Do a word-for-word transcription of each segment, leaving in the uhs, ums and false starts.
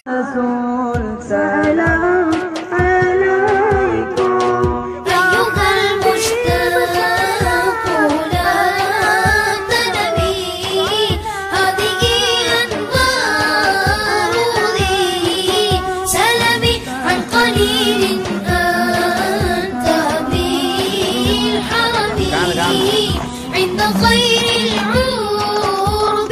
رسول سلام عليكم أيها المشتاق لا تنمي هذه أنوار ذي سلمي عن قليل أنت بالحرم عند خير العرب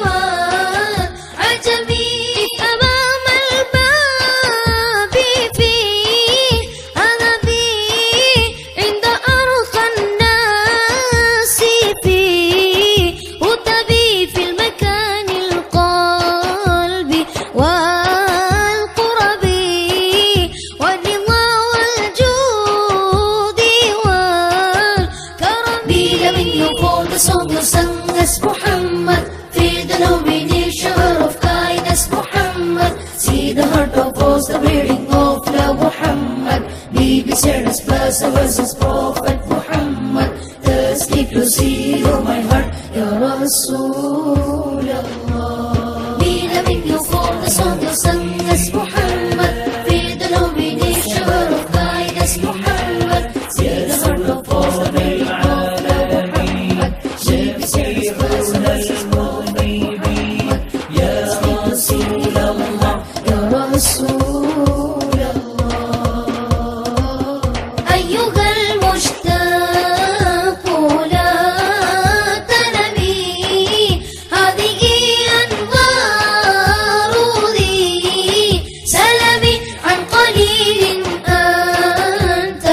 والعجم أمام الباب في هذبي عند أرقى الناس في وتبي في المكان القلب والقرب والرضا والجود والكرم من يقول صوت سنس محمد في the nomination of kindness Muhammad. See the heart of us, the reading of love Muhammad. Be serious plus the verses Prophet Muhammad. The sleep to see of my heart, Ya Rasulullah. Be loving you for the song of Sangas Muhammad. Be the nomination of kindness Muhammad. See the heart of us, the reading of love Muhammad. Be serious plus the verses Prophet Muhammad. Ya Rasulullah, Ya Rasulullah. أيها المشتاق لا تنمي هذه أنوار ذي سلمي عن قليل أنت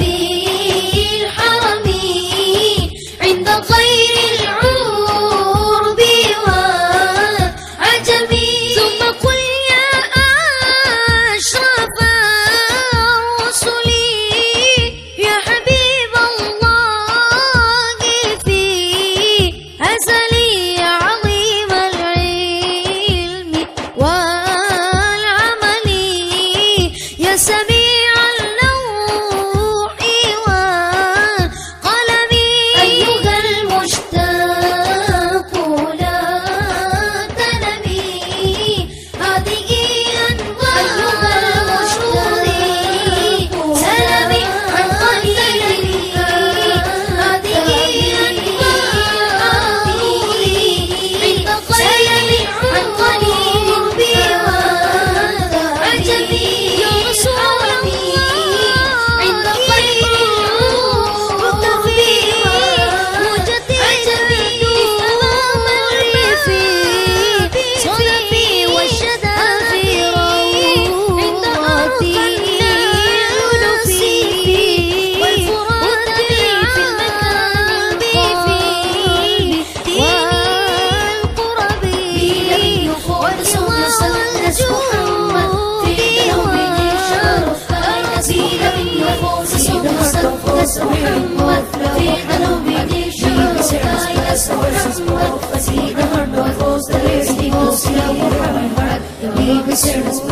بالحرم عند خير العرب والعجم ثم قل يا أشرف الرسل يا حبيب الله في أزلي عظيم العلم والعمل يا سميع اللوح والقلم أيها المشتاق لا تنمي هذه أنوار سلمي عن قليل هذه أنوار عند خير عن قليل وعجبي يا رسول الله عند خير ركبي وجدي عجبي أمام الريف صدفي والشدافي عند أرضي الأنفي والفرات في المكان والقرب والرضا والجود والكرم